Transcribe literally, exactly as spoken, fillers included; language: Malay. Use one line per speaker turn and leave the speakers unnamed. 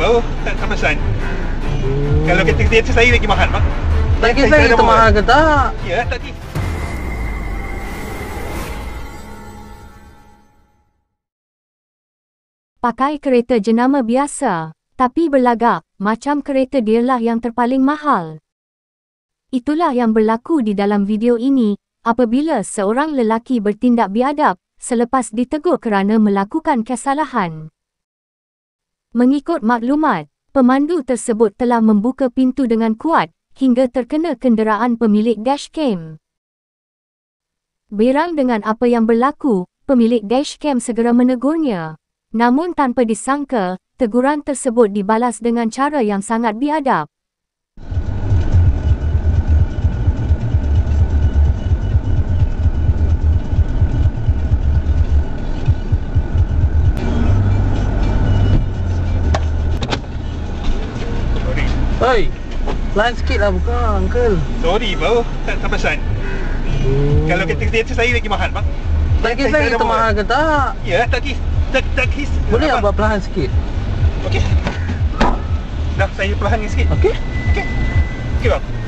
bro, tak, tak pesan. Hmm. Kalau kereta-kereta saya lagi mahal bang.
Tak kisah itu mahal ke tak?
Ya, tak kisah.
Pakai kereta jenama biasa, tapi berlagak macam kereta dialah yang terpaling mahal. Itulah yang berlaku di dalam video ini, apabila seorang lelaki bertindak biadab selepas ditegur kerana melakukan kesalahan. Mengikut maklumat, pemandu tersebut telah membuka pintu dengan kuat hingga terkena kenderaan pemilik dashcam. Berang dengan apa yang berlaku, pemilik dashcam segera menegurnya. Namun tanpa disangka, teguran tersebut dibalas dengan cara yang sangat biadab.
Sorry.
Oi, pelan sikit lah buka, uncle.
Sorry bro, tak, tak pesan.
Hmm.
Kalau kereta-kereta saya lagi mahal bang.
Tak kisah itu mahal ke tak?
Ya, tak kisah. Tak, tak kisah.
Boleh tak buat perlahan sikit?
Okey. Dah, saya perlahan sikit.
Okey.
Okey. Okey bang.